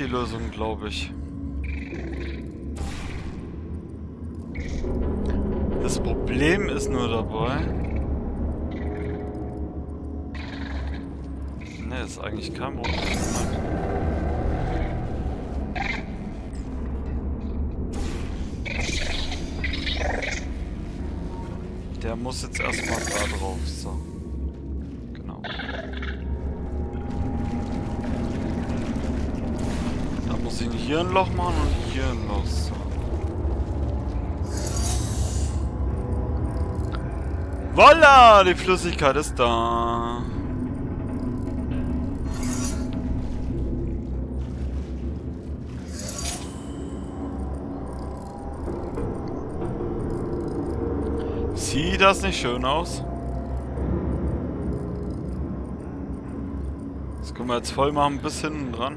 die Lösung, glaube ich. Das Problem ist nur dabei... Ne, ist eigentlich kein Problem. Der muss jetzt erstmal da drauf. So. Genau. Da muss ich hier ein Loch machen und hier ein Loch. So. Voila! Die Flüssigkeit ist da. Sieht das nicht schön aus? Das können wir jetzt voll machen bis hinten dran.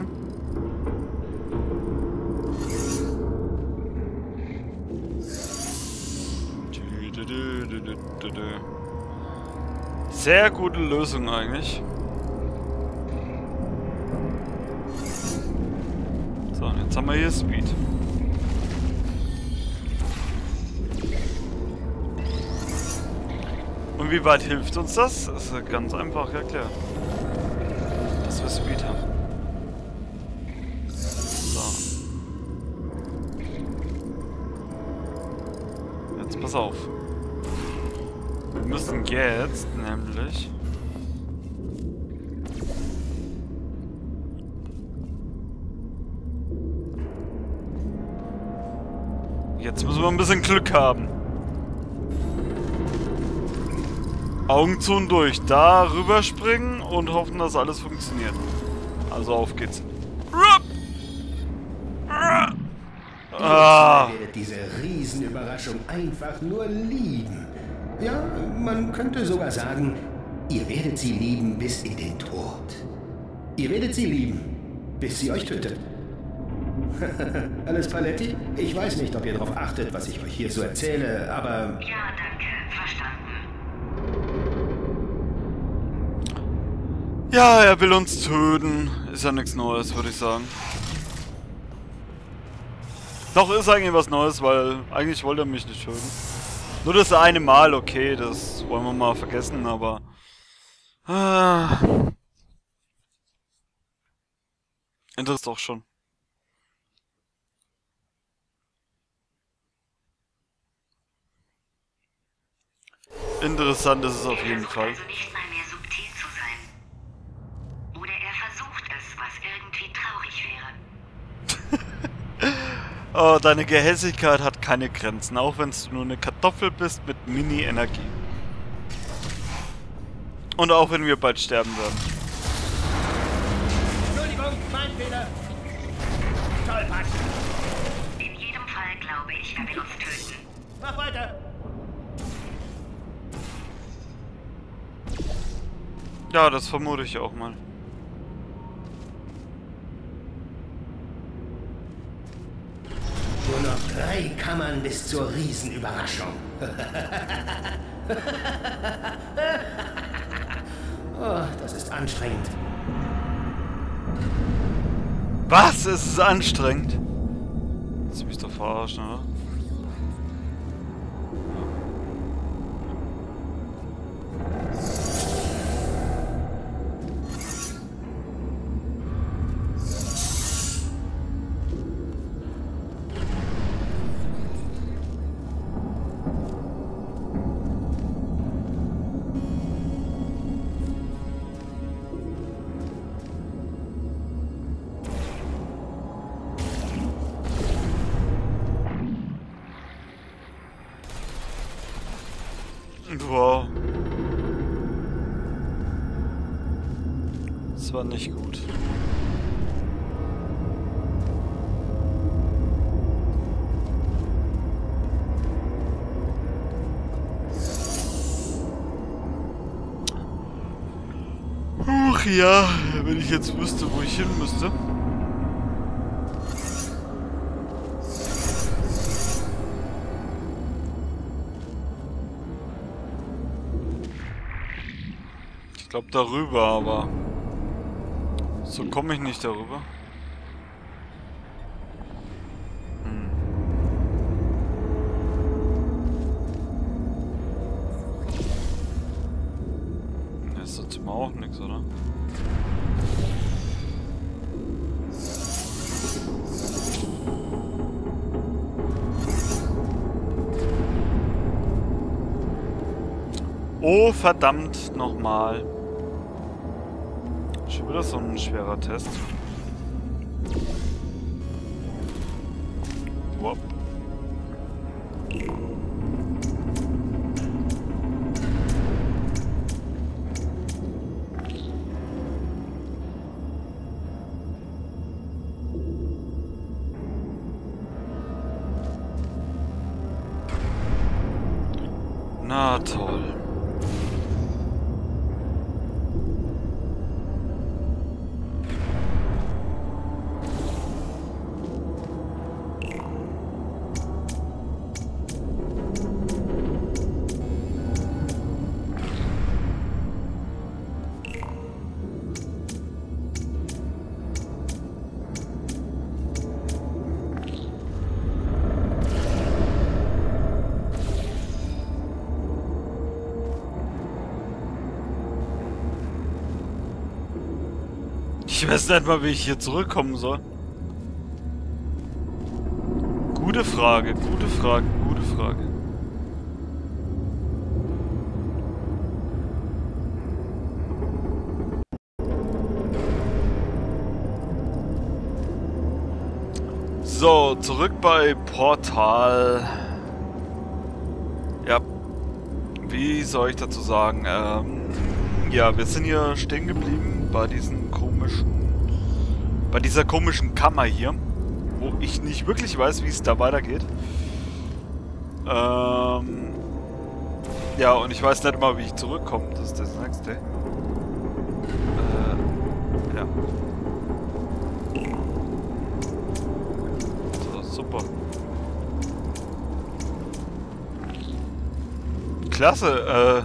Sehr gute Lösung eigentlich. So, und jetzt haben wir hier Speed. Und wie weit hilft uns das? Das ist ganz einfach erklärt. Dass wir Speed haben. So. Jetzt pass auf. Wir müssen jetzt nämlich... Jetzt müssen wir ein bisschen Glück haben. Augen zu und durch. Da rüberspringen und hoffen, dass alles funktioniert. Also auf geht's. Ihr werdet diese Riesenüberraschung einfach nur lieben. Ja, man könnte sogar sagen, ihr werdet sie lieben bis in den Tod. Ihr werdet sie lieben, bis sie euch tötet. Alles Paletti? Ich weiß nicht, ob ihr darauf achtet, was ich euch hier so erzähle, aber... Ja, danke. Verstanden. Ja, er will uns töten. Ist ja nichts Neues, würde ich sagen. Doch, ist eigentlich was Neues, weil eigentlich wollte er mich nicht töten. Nur das eine Mal, okay, das wollen wir mal vergessen, aber... Interessant doch schon. Interessant ist es auf jeden Fall. Also nicht mal mehr subtil zu sein. Oder er versucht es, was irgendwie traurig wäre. Oh, deine Gehässigkeit hat keine Grenzen, auch wenn du nur eine Kartoffel bist mit Mini-Energie. Und auch wenn wir bald sterben werden. Entschuldigung, mein Fehler. Tollpatsch. In jedem Fall glaube ich, er will uns töten. Mach weiter. Ja, das vermute ich auch mal. Nur noch 3 Kammern bis zur Riesenüberraschung. Oh, das ist anstrengend. Was? Es ist anstrengend. Lass mich doch verarschen, oder? Wow. Das war nicht gut. Huch, ja, wenn ich jetzt wüsste, wo ich hin müsste. Ich glaube darüber, aber so komme ich nicht darüber. jetzt mal auch nichts, oder? Oh, verdammt, nochmal. Schon wieder so ein schwerer Test. Wop. Na toll. Ich weiß nicht mal, wie ich hier zurückkommen soll. Gute Frage, gute Frage, gute Frage. So, zurück bei Portal. Ja. Wie soll ich dazu sagen? Ja, wir sind hier stehen geblieben bei dieser komischen Kammer hier, wo ich nicht wirklich weiß, wie es da weitergeht. Ja, und ich weiß nicht mal, wie ich zurückkomme. Das ist das nächste. Ja. So, super. Klasse,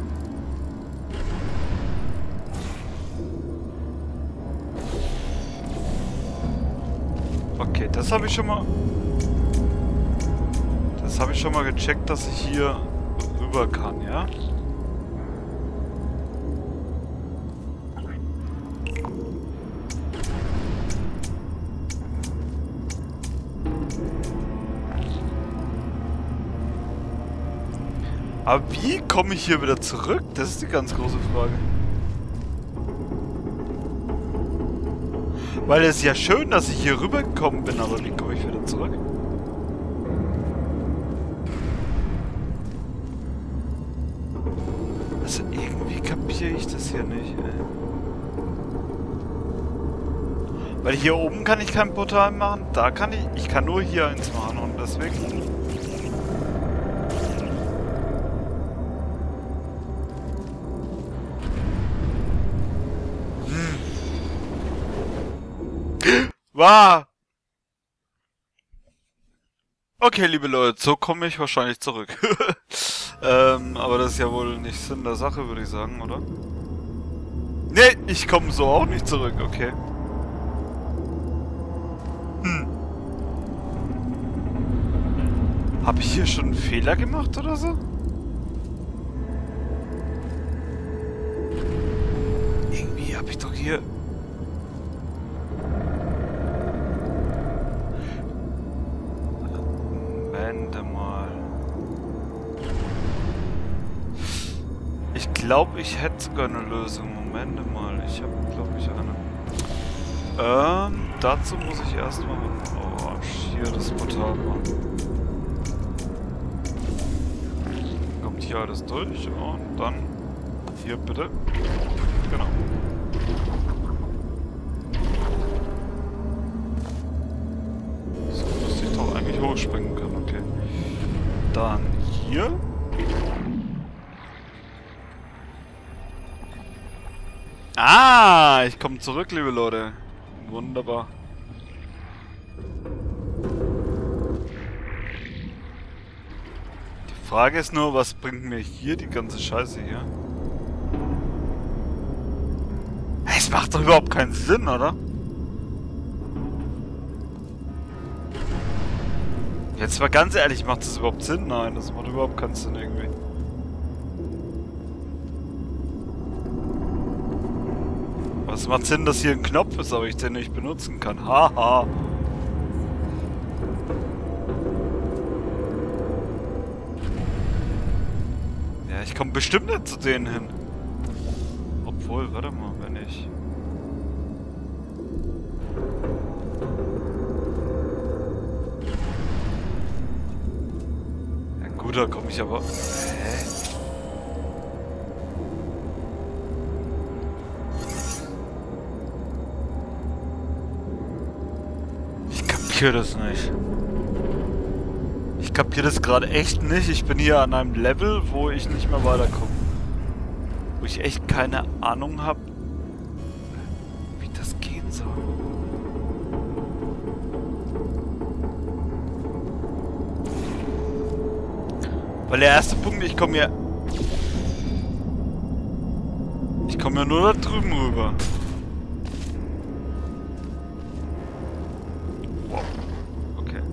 okay, das habe ich schon mal... Das habe ich schon mal gecheckt, dass ich hier rüber kann, ja? Aber wie komme ich hier wieder zurück? Das ist die ganz große Frage. Weil es ist ja schön, dass ich hier rübergekommen bin, aber wie komme ich wieder zurück? Also irgendwie kapiere ich das hier nicht, ey. Weil hier oben kann ich kein Portal machen, da kann ich kann nur hier eins machen und deswegen... Wow. Okay, liebe Leute, so komme ich wahrscheinlich zurück. Aber das ist ja wohl nicht Sinn der Sache, würde ich sagen, oder? Nee, ich komme so auch nicht zurück, okay. Habe ich hier schon einen Fehler gemacht oder so? Irgendwie habe ich doch hier... Ich glaube, ich hätte sogar eine Lösung. Moment mal, ich habe, glaube ich, eine. Dazu muss ich erstmal hier das Portal machen. Kommt hier alles durch und dann hier bitte. Genau. So müsste ich doch eigentlich hochspringen können, okay. Dann hier. Ah, ich komme zurück, liebe Leute. Wunderbar. Die Frage ist nur, was bringt mir hier die ganze Scheiße hier? Es macht doch überhaupt keinen Sinn, oder? Jetzt mal ganz ehrlich, macht das überhaupt Sinn? Nein, das macht überhaupt keinen Sinn irgendwie. Das macht Sinn, dass hier ein Knopf ist, aber ich den nicht benutzen kann. Haha. Ja, ich komme bestimmt nicht zu denen hin. Obwohl, warte mal, wenn ich... Ja gut, da komme ich aber... Hä? Ich kapiere das nicht. Ich kapiere das gerade echt nicht. Ich bin hier an einem Level, wo ich nicht mehr weiterkomme. Wo ich echt keine Ahnung habe, wie das gehen soll. Weil der erste Punkt, ich komme ja nur da drüben rüber. Wow. Okay.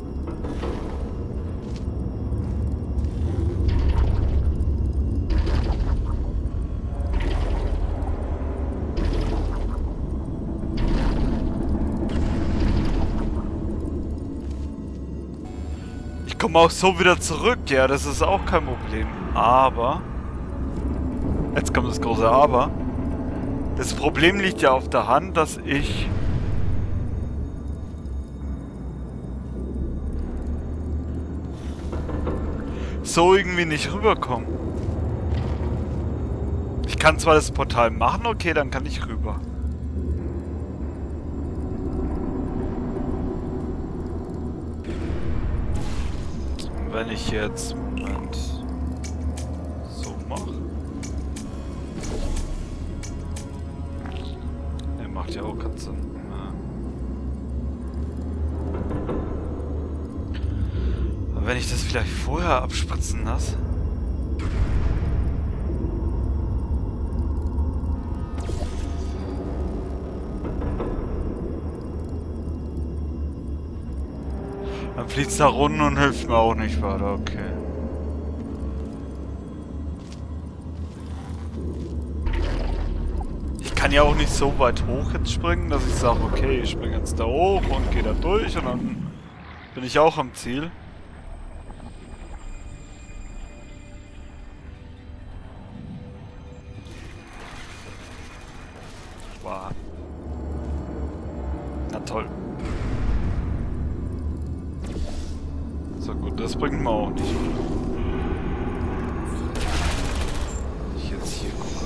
Ich komme auch so wieder zurück, ja, das ist auch kein Problem. Aber... Jetzt kommt das große Aber. Das Problem liegt ja auf der Hand, dass ich... so irgendwie nicht rüberkomme. Ich kann zwar das Portal machen, okay, dann kann ich rüber. Wenn ich jetzt... Moment... so mache... Ne, macht ja auch keinen Sinn. Ja. Aber wenn ich das vielleicht vorher abspritzen lasse... Dann fliegt es da runter und hilft mir auch nicht weiter, okay. Ich kann ja auch nicht so weit hoch jetzt springen, dass ich sage, okay, ich springe jetzt da hoch und gehe da durch und dann bin ich auch am Ziel. Wow. Na toll. So gut, das bringt mir auch nicht. Ich jetzt hier gucke.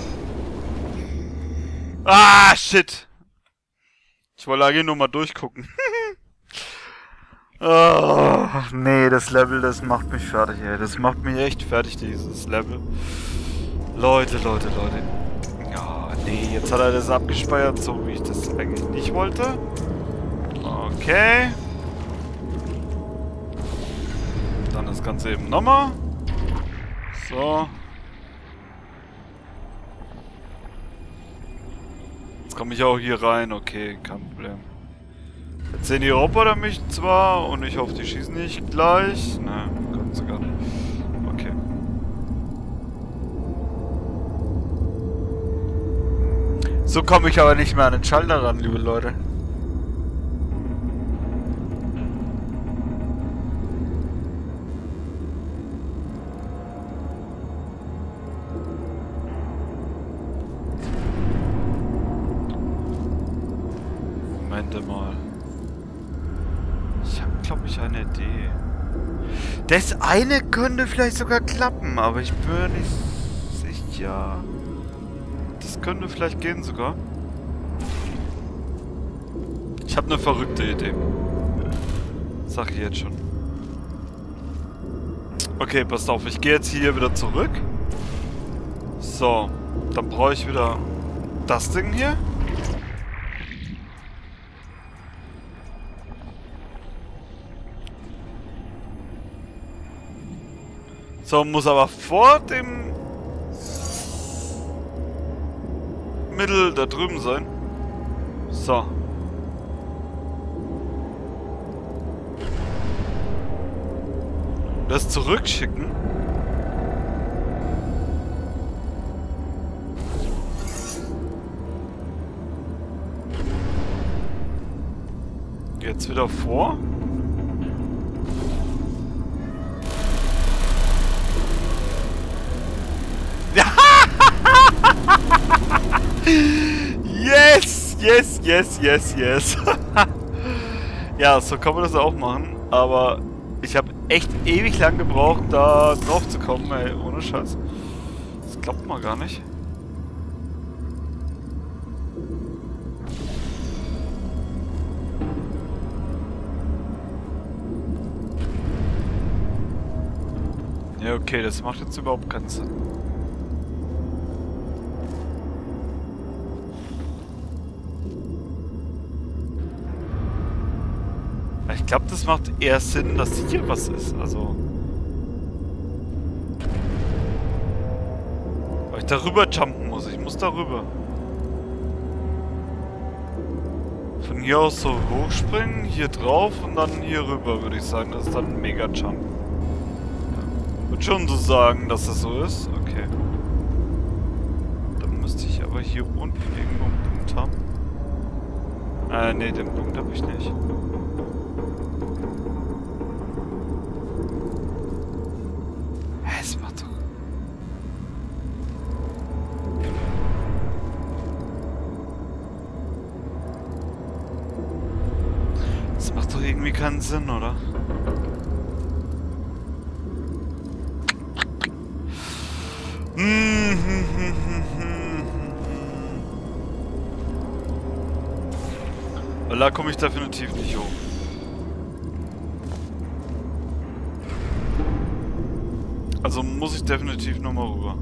Ah, shit! Ich wollte eigentlich nur mal durchgucken. Oh, nee, das Level, das macht mich fertig, ey. Das macht mich echt fertig, dieses Level. Leute. Ja, nee, jetzt hat er das abgespeichert, so wie ich das eigentlich nicht wollte. Okay. Dann das Ganze eben nochmal. So. Jetzt komme ich auch hier rein. Okay, kein Problem. Jetzt sehen die Roboter mich zwar und ich hoffe, die schießen nicht gleich. Ne, können sie gar nicht. Okay. So komme ich aber nicht mehr an den Schalter ran, liebe Leute. Moment mal. Ich habe, glaube ich, eine Idee. Das eine könnte vielleicht sogar klappen, aber ich bin mir nicht sicher. Das könnte vielleicht gehen sogar. Ich habe eine verrückte Idee. Sag ich jetzt schon. Okay, passt auf. Ich gehe jetzt hier wieder zurück. So. Dann brauche ich wieder das Ding hier. So, muss aber vor dem Mittel da drüben sein. So. Das zurückschicken. Jetzt wieder vor. Yes! Yes, yes, yes, yes. Ja, so kann man das auch machen. Aber ich habe echt ewig lang gebraucht, da drauf zu kommen, ey. Ohne Scheiß. Das klappt mal gar nicht. Ja, okay, das macht jetzt überhaupt keinen Sinn. Ich glaube, das macht eher Sinn, dass hier was ist, also... Weil ich darüber jumpen muss, ich muss darüber. Von hier aus so hochspringen, hier drauf und dann hier rüber, würde ich sagen. Das ist dann ein Mega-Jump. Würde schon so sagen, dass das so ist. Okay. Dann müsste ich aber hier unten irgendwo einen Punkt haben. Ne, den Punkt habe ich nicht. Hä, es macht doch... Das macht doch irgendwie keinen Sinn, oder? Weil da komme ich definitiv nicht hoch. Also muss ich definitiv nochmal rüber.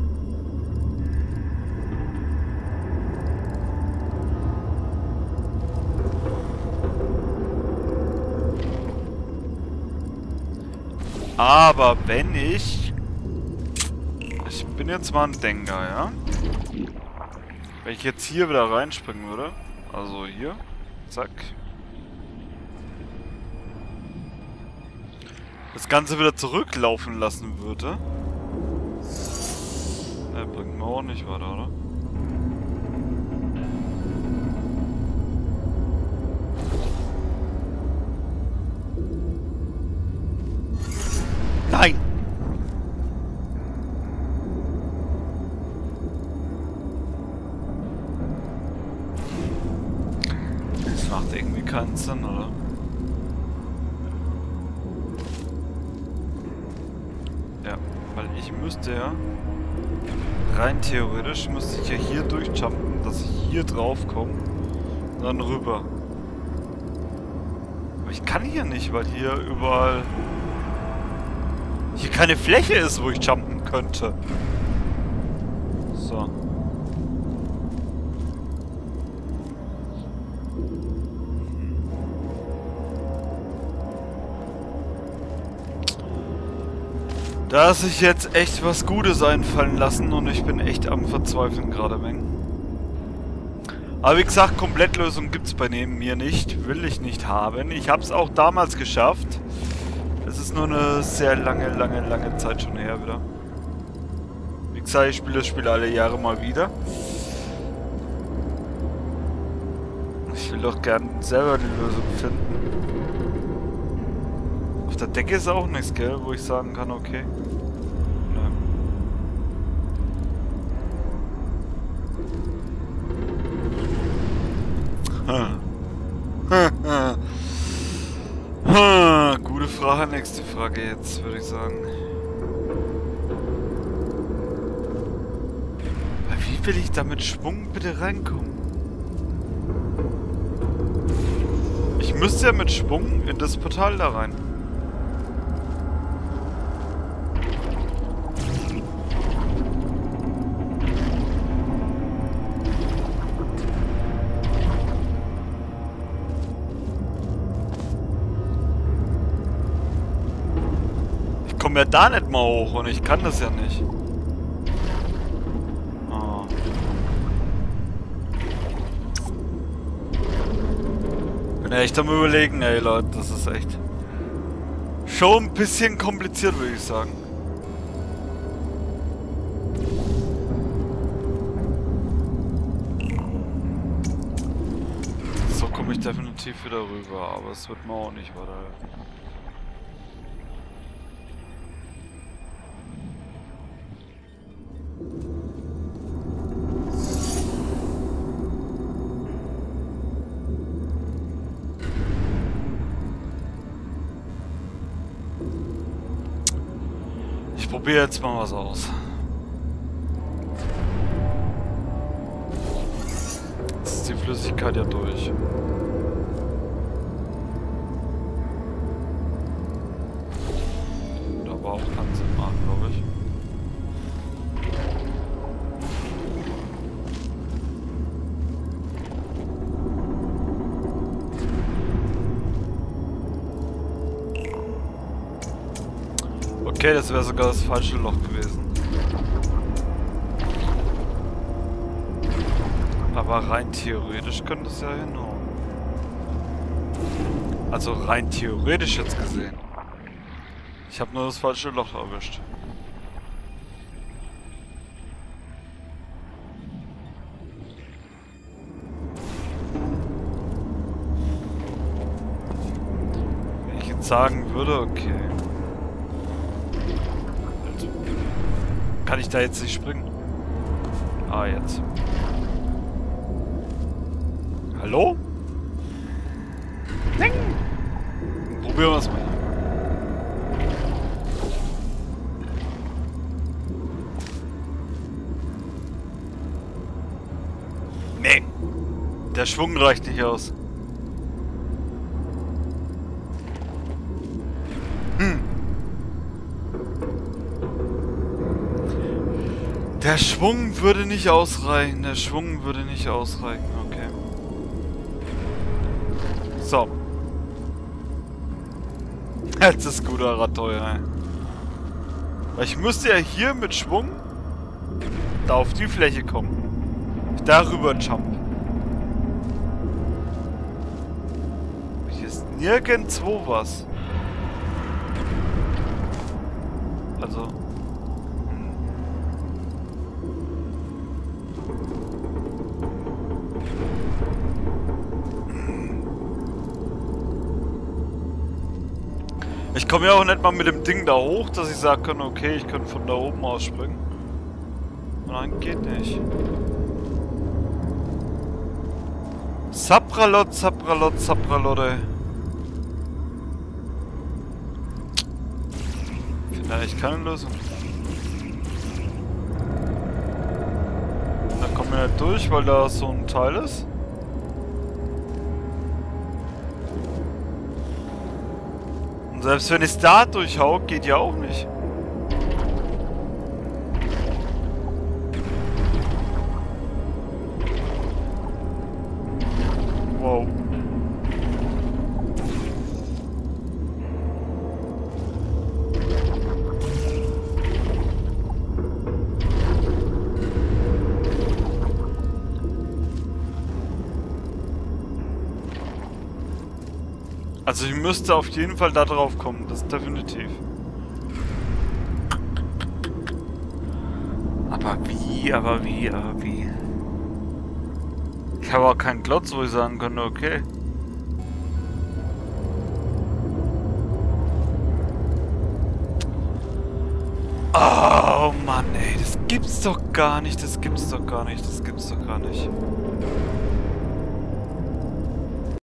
Aber wenn ich... Ich bin jetzt mal ein Denker, ja? Wenn ich jetzt hier wieder reinspringen würde, also hier, zack. Das Ganze wieder zurücklaufen lassen würde. Bringt mir auch nicht weiter, oder? Nein! Das macht irgendwie keinen Sinn, oder? Ja, weil ich müsste ja... Rein theoretisch müsste ich ja hier durchjumpen, dass ich hier drauf komme und dann rüber. Aber ich kann hier nicht, weil hier überall... Hier keine Fläche ist, wo ich jumpen könnte. So. Da hat sich jetzt echt was Gutes einfallen lassen und ich bin echt am Verzweifeln gerade, Weng. Aber wie gesagt, Komplettlösung gibt's bei mir nicht. Will ich nicht haben. Ich habe es auch damals geschafft. Es ist nur eine sehr lange Zeit schon her wieder. Wie gesagt, ich spiele das Spiel alle Jahre mal wieder. Ich will doch gern selber die Lösung finden. Auf der Decke ist auch nichts, gell, wo ich sagen kann, okay. Gute Frage, nächste Frage jetzt, würde ich sagen. Wie will ich da mit Schwung bitte reinkommen? Ich müsste ja mit Schwung in das Portal da rein. Ich komme ja da nicht mal hoch und ich kann das ja nicht. Oh. Bin echt am Überlegen, ey Leute, das ist echt schon ein bisschen kompliziert, würde ich sagen. So komme ich ich definitiv wieder rüber, aber es wird mir auch nicht weiterhelfen. Ich probiere jetzt mal was aus. Jetzt ist die Flüssigkeit ja durch. Da war auch keinen Sinn machen, glaube ich. Okay, das wäre sogar das falsche Loch gewesen. Aber rein theoretisch könnte es ja hinhauen. Also rein theoretisch jetzt gesehen. Ich habe nur das falsche Loch erwischt. Wenn ich jetzt sagen würde, okay. Kann ich da jetzt nicht springen? Ah, jetzt. Hallo? Ding! Probieren wir es mal. Nee. Der Schwung reicht nicht aus. Der Schwung würde nicht ausreichen. Der Schwung würde nicht ausreichen. Okay. So. Jetzt ist guter Radteuer. Weil ich müsste ja hier mit Schwung da auf die Fläche kommen. Darüber jump. Hier ist nirgendwo was. Also. Ich komme ja auch nicht mal mit dem Ding da hoch, dass ich sagen kann, okay, ich könnte von da oben aus springen. Nein, geht nicht. Sapralot, Sapralot, Sapralotte. Ich finde eigentlich keine Lösung. Da kommen wir nicht durch, weil da so ein Teil ist. Selbst wenn ich es da durchhau, geht ja auch nicht. Wow. Also ich müsste auf jeden Fall da drauf kommen, das ist definitiv. Aber wie, aber wie, aber wie? Ich habe auch keinen Klotz, wo ich sagen könnte, okay. Oh Mann, ey, das gibt's doch gar nicht, das gibt's doch gar nicht, das gibt's doch gar nicht.